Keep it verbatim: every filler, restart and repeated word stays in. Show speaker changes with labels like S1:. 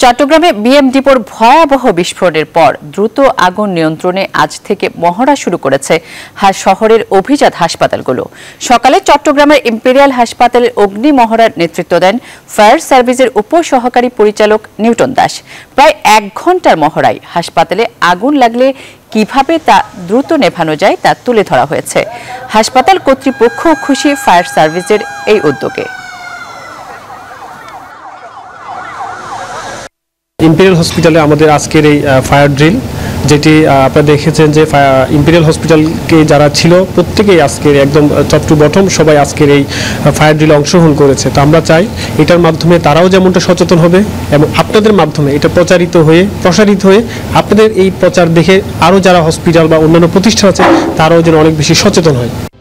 S1: চট্টগ্রামে বিএম ডিপোর ভয়াবহ বিস্ফোরণের পর দ্রুত আগুন নিয়ন্ত্রণে আজ থেকে মহড়া শুরু করেছে শহরের অভিজাত হাসপাতালগুলো। সকালে চট্টগ্রামের ইম্পেরিয়াল হাসপাতালের অগ্নি মহড়ার নেতৃত্ব দেন ফায়ার সার্ভিসের উপসহকারী পরিচালক নিউটন দাস। প্রায় এক ঘন্টার মহড়ায় হাসপাতালে আগুন লাগলে কিভাবে তা দ্রুত নেভানো যায় তা তুলে ধরা হয়েছে। হাসপাতাল কর্তৃপক্ষ খুশি ফায়ার সার্ভিসের এই উদ্যোগে।
S2: ইম্পেরিয়াল হসপিটালে আমাদের আজকের এই ফায়ার ড্রিল, যেটি আপনারা দেখেছেন যে ইম্পেরিয়াল হসপিটালকে যারা ছিল প্রত্যেকেই আজকের একদম টপ টু বটম সবাই আজকের এই ফায়ার ড্রিলে অংশগ্রহণ করেছে। তো আমরা চাই এটার মাধ্যমে তারাও যেমনটা সচেতন হবে এবং আপনাদের মাধ্যমে এটা প্রচারিত হয়ে প্রসারিত হয়ে আপনাদের এই প্রচার দেখে আরও যারা হসপিটাল বা অন্যান্য প্রতিষ্ঠান আছে তারাও যেন অনেক বেশি সচেতন হয়।